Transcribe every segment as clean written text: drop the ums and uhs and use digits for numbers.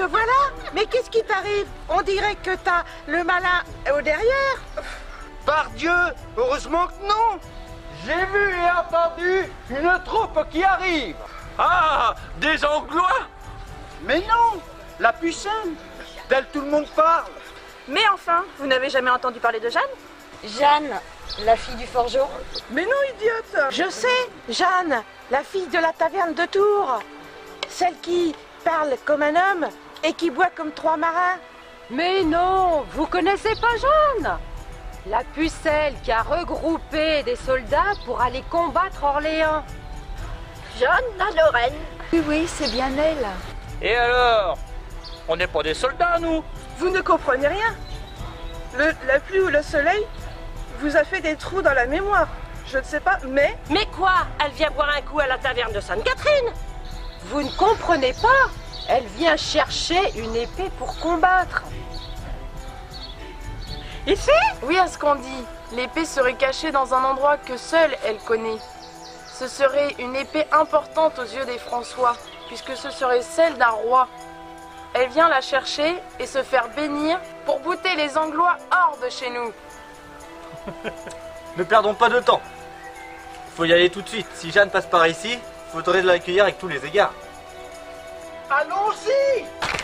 te voilà. Mais qu'est-ce qui t'arrive? On dirait que t'as le malin au derrière. Par Dieu, heureusement que non. J'ai vu et entendu une troupe qui arrive. Ah, des Anglois? Mais non, la pucelle, d'elle tout le monde parle. Mais enfin, vous n'avez jamais entendu parler de Jeanne? Jeanne, la fille du forgeron. Mais non, idiote. Je sais, Jeanne, la fille de la taverne de Tours. Celle qui parle comme un homme et qui boit comme trois marins. Mais non, vous connaissez pas Jeanne? La pucelle qui a regroupé des soldats pour aller combattre Orléans. Jeanne la Lorraine. Oui, c'est bien elle. Et alors? On n'est pas des soldats, nous? Vous ne comprenez rien. La pluie ou le soleil vous a fait des trous dans la mémoire. Je ne sais pas, mais... Mais quoi? Elle vient boire un coup à la taverne de Sainte-Catherine. Vous ne comprenez pas? Elle vient chercher une épée pour combattre. Ici? Oui, à ce qu'on dit. L'épée serait cachée dans un endroit que seule elle connaît. Ce serait une épée importante aux yeux des François, puisque ce serait celle d'un roi. Elle vient la chercher et se faire bénir pour bouter les Anglois hors de chez nous. Ne perdons pas de temps. Faut y aller tout de suite. Si Jeanne passe par ici, faudrait l'accueillir avec tous les égards. Allons-y.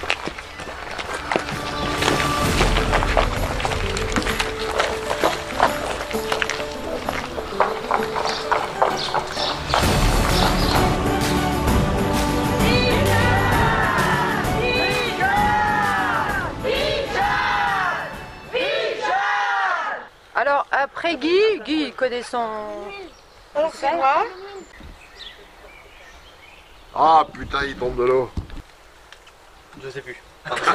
Alors, après Guy, il connaît son... Alors c'est moi. Ah putain, il tombe de l'eau. Je sais plus.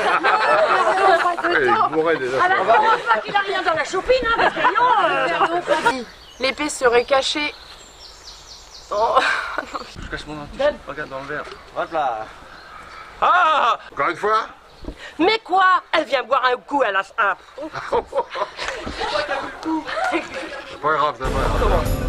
Il mourrait déjà. Alors, pas qu'il a rien dans la choupine, hein, parce que non... L'épée serait cachée... Oh. Je cache mon anti. Regarde dans le verre. Hop là. Ah! Encore une fois? Mais quoi? Elle vient boire un coup à la... C'est pas grave, c'est pas grave.